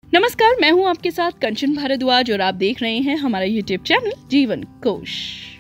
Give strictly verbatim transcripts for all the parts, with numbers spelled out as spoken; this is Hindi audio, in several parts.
नमस्कार, मैं हूं आपके साथ कंचन भारद्वाज और आप देख रहे हैं हमारा यूट्यूब चैनल जीवन कोश।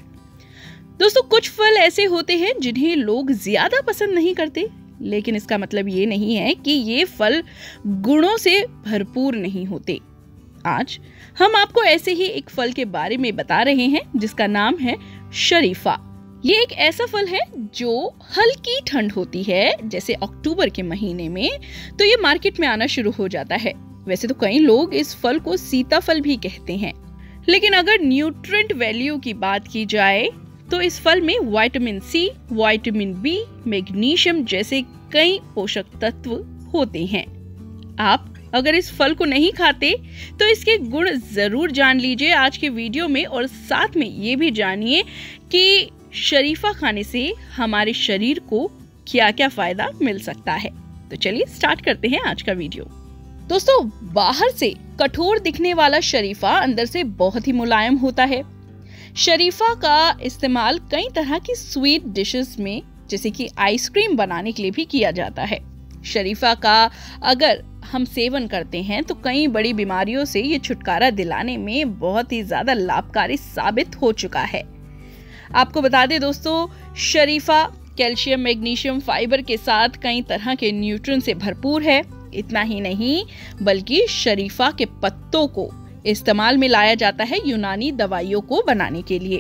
दोस्तों, कुछ फल ऐसे होते हैं जिन्हें लोग ज्यादा पसंद नहीं करते, लेकिन इसका मतलब ये नहीं है कि ये फल गुणों से भरपूर नहीं होते। आज हम आपको ऐसे ही एक फल के बारे में बता रहे हैं जिसका नाम है शरीफा। ये एक ऐसा फल है जो हल्की ठंड होती है, जैसे अक्टूबर के महीने में, तो ये मार्केट में आना शुरू हो जाता है। वैसे तो कई लोग इस फल को सीताफल भी कहते हैं, लेकिन अगर न्यूट्रिएंट वैल्यू की बात की जाए तो इस फल में vitamin C, vitamin B, magnesium जैसे कई पोषक तत्व होते हैं। आप अगर इस फल को नहीं खाते तो इसके गुण जरूर जान लीजिए आज के वीडियो में, और साथ में ये भी जानिए कि शरीफा खाने से हमारे शरीर को क्या क्या फायदा मिल सकता है। तो चलिए स्टार्ट करते हैं आज का वीडियो। दोस्तों, बाहर से कठोर दिखने वाला शरीफा अंदर से बहुत ही मुलायम होता है। शरीफा का इस्तेमाल कई तरह की स्वीट डिशेस में, जैसे कि आइसक्रीम बनाने के लिए भी किया जाता है। शरीफा का अगर हम सेवन करते हैं तो कई बड़ी बीमारियों से ये छुटकारा दिलाने में बहुत ही ज्यादा लाभकारी साबित हो चुका है। आपको बता दें दोस्तों, शरीफा कैल्शियम, मैग्नीशियम, फाइबर के साथ कई तरह के न्यूट्रिएंट से भरपूर है। इतना ही नहीं, बल्कि शरीफा के पत्तों को इस्तेमाल में लाया जाता है यूनानी दवाइयों को बनाने के लिए।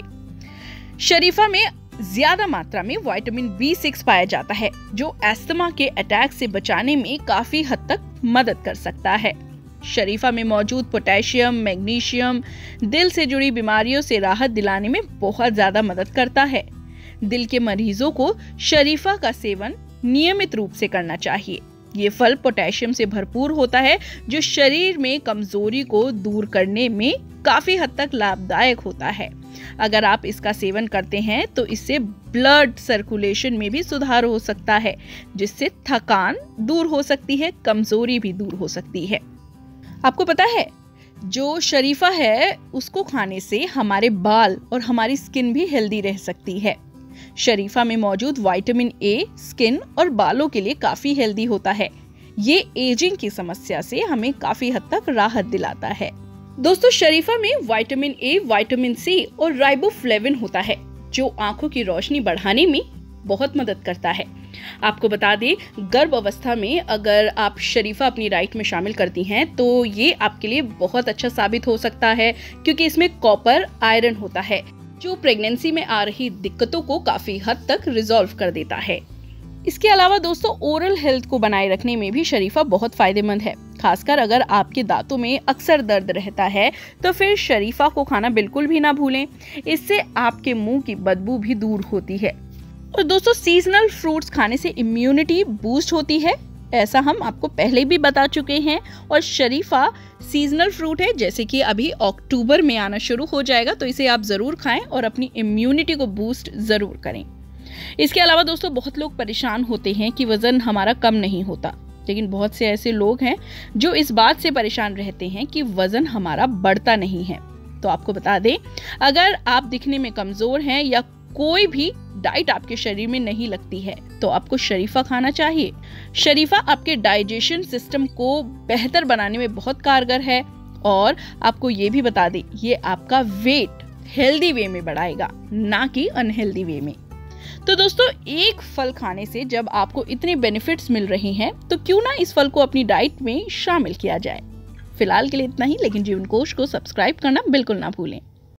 शरीफा में ज्यादा मात्रा में विटामिन बी सिक्स पाया जाता है, जो अस्थमा के अटैक से बचाने में काफी हद तक मदद कर सकता है। शरीफा में मौजूद पोटेशियम, मैग्नीशियम दिल से जुड़ी बीमारियों से राहत दिलाने में बहुत ज्यादा मदद करता है। दिल के मरीजों को शरीफा का सेवन नियमित रूप से करना चाहिए। ये फल पोटेशियम से भरपूर होता है, जो शरीर में कमजोरी को दूर करने में काफी हद तक लाभदायक होता है। अगर आप इसका सेवन करते हैं तो इससे ब्लड सर्कुलेशन में भी सुधार हो सकता है, जिससे थकान दूर हो सकती है, कमजोरी भी दूर हो सकती है। आपको पता है, जो शरीफा है उसको खाने से हमारे बाल और हमारी स्किन भी हेल्दी रह सकती है। शरीफा में मौजूद विटामिन ए स्किन और बालों के लिए काफी हेल्दी होता है। ये एजिंग की समस्या से हमें काफी हद तक राहत दिलाता है। दोस्तों, शरीफा में विटामिन ए, विटामिन सी और राइबोफ्लेविन होता है, जो आंखों की रोशनी बढ़ाने में बहुत मदद करता है। आपको बता दें, गर्भ अवस्था में अगर आप शरीफा अपनी डाइट में शामिल करती हैं तो ये आपके लिए बहुत अच्छा साबित हो सकता है, क्योंकि इसमें कॉपर, आयरन होता है, जो प्रेगनेंसी में आ रही दिक्कतों को काफी हद तक रिजॉल्व कर देता है। इसके अलावा दोस्तों, ओरल हेल्थ को बनाए रखने में भी शरीफा बहुत फायदेमंद है। खासकर अगर आपके दांतों में अक्सर दर्द रहता है तो फिर शरीफा को खाना बिल्कुल भी ना भूलें। इससे आपके मुंह की बदबू भी दूर होती है। और दोस्तों, सीजनल फ्रूट्स खाने से इम्यूनिटी बूस्ट होती है, ऐसा हम आपको पहले भी बता चुके हैं। और शरीफा सीजनल फ्रूट है, जैसे कि अभी अक्टूबर में आना शुरू हो जाएगा, तो इसे आप जरूर खाएं और अपनी इम्यूनिटी को बूस्ट जरूर करें। इसके अलावा दोस्तों, बहुत लोग परेशान होते हैं कि वजन हमारा कम नहीं होता, लेकिन बहुत से ऐसे लोग हैं जो इस बात से परेशान रहते हैं कि वजन हमारा बढ़ता नहीं है। तो आपको बता दें, अगर आप दिखने में कमजोर हैं या कोई भी डाइट आपके शरीर में नहीं लगती है तो आपको शरीफा खाना चाहिए। शरीफा आपके डाइजेशन सिस्टम को बेहतर बनाने में बहुत कारगर है, और आपको ये भी बता दें, ये आपका वेट हेल्दी वे में बढ़ाएगा, ना कि अनहेल्दी वे में। तो दोस्तों, एक फल खाने से जब आपको इतने बेनिफिट्स मिल रहे हैं तो क्यों ना इस फल को अपनी डाइट में शामिल किया जाए। फिलहाल के लिए इतना ही, लेकिन जीवन कोश को सब्सक्राइब करना बिल्कुल ना भूलें।